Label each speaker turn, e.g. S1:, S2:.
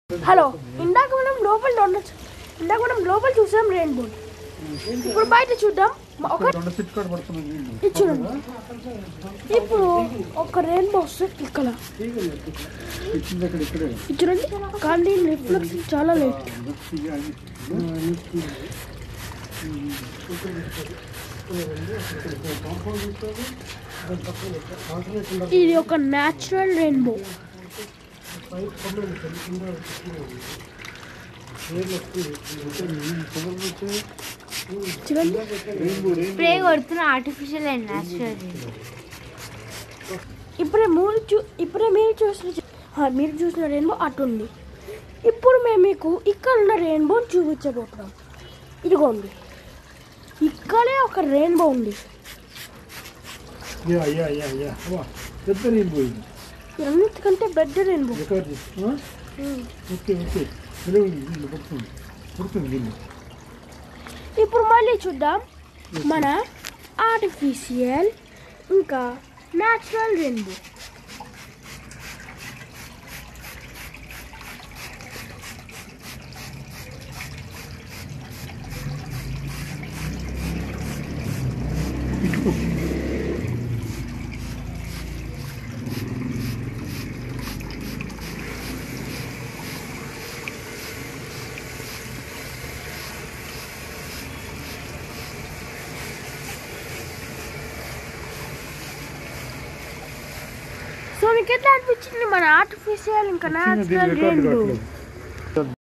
S1: Hello ఇందాక మనం లోపల చూసాం రెయిన్బో. ఇప్పుడు బయట చూద్దాం. చూడండి, ఇప్పుడు ఒక రెయిన్బో వస్తుంది ఇక్కడ. చూడండి, కానీ రిఫ్లెక్షన్ చాలా లేట్. ఇది ఒక న్యాచురల్ రెయిన్బో.
S2: స్ప్రే కొడుతున్న ఆర్టిఫిషియల్ అండ్ న్యాచురల్.
S1: ఇప్పుడే మీరు చూసిన రెయిన్బో అటుంది. ఇప్పుడు మేము మీకు ఇక్కడ ఉన్న రెయిన్బో చూపించబోతున్నాం. ఇదిగోండి, ఇక్కడే ఒక రెయిన్బో ఉంది. అన్నిటికంటే పెద్ద రెయిన్బో. ఇప్పుడు మళ్ళీ చూద్దాం మన ఆర్టిఫిషియల్ ఇంకా న్యాచురల్ రెయిన్బో. సో మీకు ఎట్లా అనిపించింది మన ఆర్టిఫిషియల్ ఇంకా న్యాచురల్ రెయిన్బో?